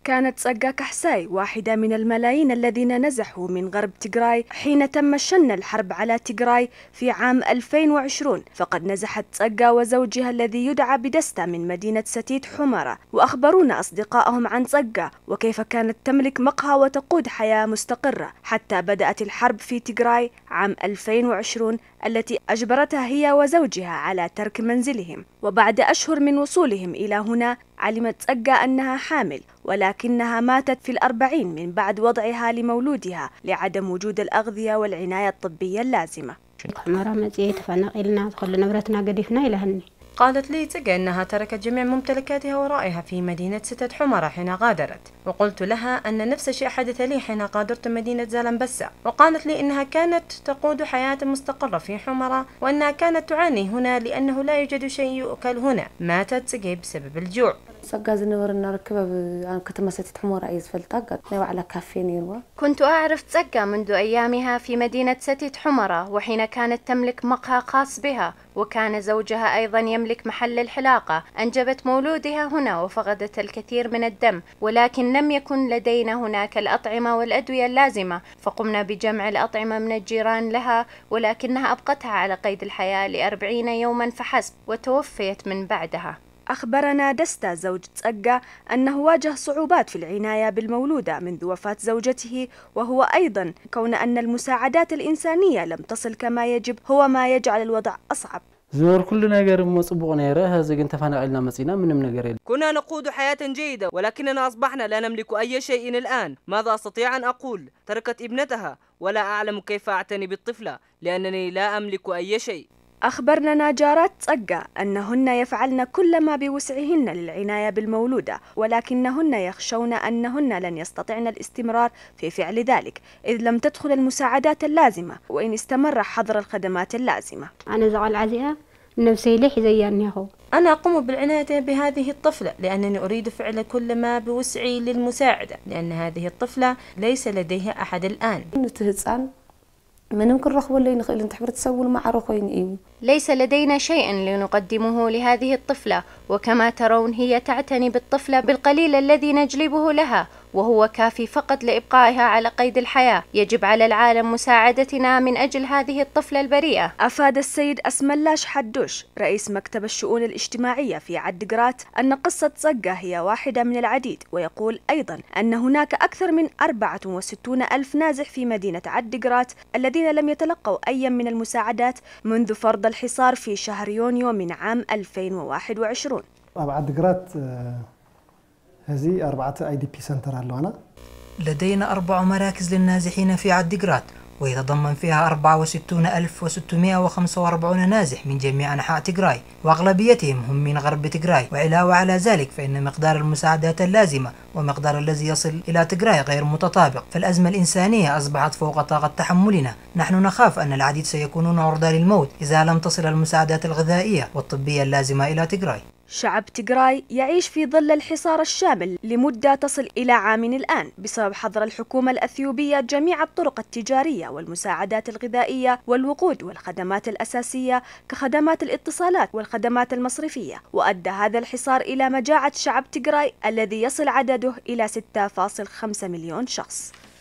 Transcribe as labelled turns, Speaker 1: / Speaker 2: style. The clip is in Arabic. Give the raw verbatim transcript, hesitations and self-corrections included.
Speaker 1: كانت تسقا كحساي واحدة من الملايين الذين نزحوا من غرب تيغراي حين تم شن الحرب على تيغراي في عام ألفين وعشرين. فقد نزحت تسقا وزوجها الذي يدعى بدستا من مدينة ستيت حمرة، وأخبرونا أصدقائهم عن تسقا وكيف كانت تملك مقهى وتقود حياة مستقرة حتى بدأت الحرب في تيغراي عام ألفين وعشرين التي أجبرتها هي وزوجها على ترك منزلهم. وبعد أشهر من وصولهم إلى هنا علمت تسقا أنها حامل، ولكنها ماتت في الأربعين من بعد وضعها لمولودها لعدم وجود الأغذية والعناية الطبية اللازمة.
Speaker 2: قالت لي تسقا أنها تركت جميع ممتلكاتها ورائها في مدينة ستة حمرة حين غادرت، وقلت لها أن نفس الشيء حدث لي حين غادرت مدينة زالنبسا، وقالت لي أنها كانت تقود حياة مستقرة في حمرة وأنها كانت تعاني هنا لأنه لا يوجد شيء يؤكل هنا. ماتت تسقا بسبب الجوع.
Speaker 3: كنت أعرف تسقا منذ أيامها في مدينة ستيت حمرة، وحين كانت تملك مقهى خاص بها، وكان زوجها أيضا يملك محل الحلاقة. أنجبت مولودها هنا وفقدت الكثير من الدم، ولكن لم يكن لدينا هناك الأطعمة والأدوية اللازمة، فقمنا بجمع الأطعمة من الجيران لها، ولكنها أبقتها على قيد الحياة لأربعين يوما فحسب وتوفيت من بعدها.
Speaker 1: أخبرنا دستا زوج تسقا أنه واجه صعوبات في العناية بالمولودة منذ وفاة زوجته، وهو أيضا كون أن المساعدات الإنسانية لم تصل كما يجب هو ما يجعل الوضع أصعب.
Speaker 4: زور كل نجار مصبوغ نيره هذا جنت فانا قلنا مسينا من نجار.
Speaker 5: كنا نقود حياة جيدة ولكننا أصبحنا لا نملك أي شيء الآن. ماذا أستطيع أن أقول؟ تركت ابنتها ولا أعلم كيف أعتني بالطفلة لأنني لا أملك أي شيء.
Speaker 1: أخبرنا جارات تسقا أنهن يفعلن كل ما بوسعهن للعناية بالمولودة، ولكنهن يخشون أنهن لن يستطعن الاستمرار في فعل ذلك إذ لم تدخل المساعدات اللازمة وإن استمر حظر الخدمات اللازمة.
Speaker 6: أنا زعل عزيزة نفسي ليح زياني هو.
Speaker 2: أنا أقوم بالعناية بهذه الطفلة لأنني أريد فعل كل ما بوسعي للمساعدة، لأن هذه الطفلة ليس لديها أحد الآن.
Speaker 3: ليس لدينا شيء لنقدمه لهذه الطفلة، وكما ترون هي تعتني بالطفلة بالقليل الذي نجلبه لها، وهو كافي فقط لإبقائها على قيد الحياة. يجب على العالم مساعدتنا من أجل هذه الطفلة البريئة.
Speaker 1: أفاد السيد أسملاش حدوش رئيس مكتب الشؤون الاجتماعية في عدقرات أن قصة تسقا هي واحدة من العديد، ويقول أيضا أن هناك أكثر من أربعة وستين ألف نازح في مدينة عدقرات الذين لم يتلقوا أي من المساعدات منذ فرض الحصار في شهر يونيو من عام ألفين وواحد وعشرين.
Speaker 7: عدقرات هذه أربعة آي دي بي سنتر اللوانا.
Speaker 8: لدينا أربع مراكز للنازحين في عدقرات، ويتضمن فيها أربعة وستين ألف وستمائة وخمسة وأربعين نازح من جميع أنحاء تيغراي، وأغلبيتهم هم من غرب تيغراي. وعلاوة على ذلك فإن مقدار المساعدات اللازمة ومقدار الذي يصل إلى تيغراي غير متطابق، فالأزمة الإنسانية أصبحت فوق طاقة تحملنا. نحن نخاف أن العديد سيكونون عرضة للموت إذا لم تصل المساعدات الغذائية والطبية اللازمة إلى تيغراي.
Speaker 1: شعب تيغراي يعيش في ظل الحصار الشامل لمدة تصل إلى عام الآن بسبب حظر الحكومة الأثيوبية جميع الطرق التجارية والمساعدات الغذائية والوقود والخدمات الأساسية كخدمات الاتصالات والخدمات المصرفية، وأدى هذا الحصار إلى مجاعة شعب تيغراي الذي يصل عدده إلى ستة فاصلة خمسة مليون شخص.